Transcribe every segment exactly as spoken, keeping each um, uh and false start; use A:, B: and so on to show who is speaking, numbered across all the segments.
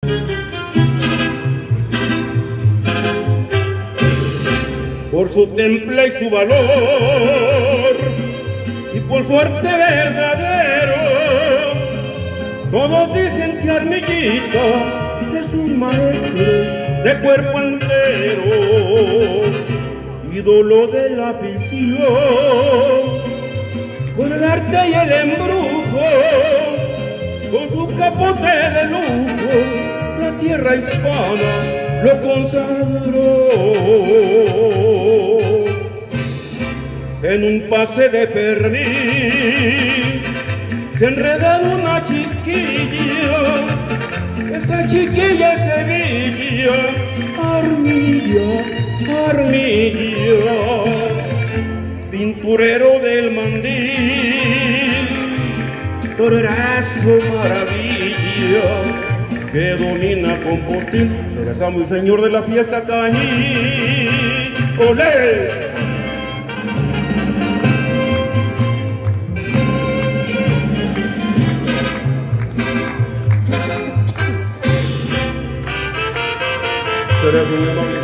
A: Por su temple y su valor, y por su arte verdadero, todos dicen que Armillita es un maestro de cuerpo entero, ídolo de la afición, con el arte y el embrujo, con su capote de lujo, la tierra hispana lo consagró. En un pase de Fermín se enredaba una chiquilla, esa chiquilla es Sevilla, Armilla, Armilla, pinturero del mandil, torerazo maravilla, que domina Compostil, eres amo y señor de la fiesta cañí. ¡Olé! Eres muy amable.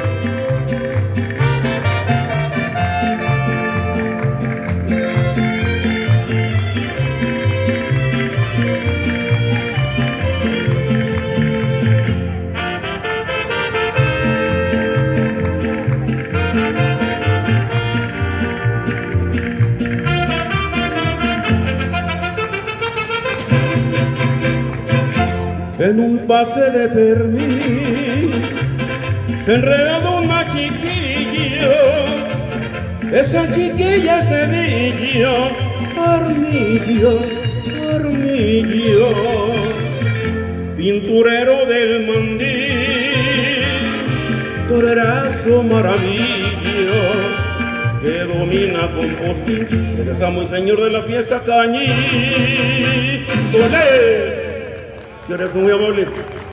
A: En un pase de Fermín se enredaba una chiquilla, esa chiquilla es Sevilla, Armilla, Armilla, pinturero del mandil, torerazo maravilla, que domina Compostil, eres amo y señor de la fiesta cañí. ¡Olé! Eres muy amable.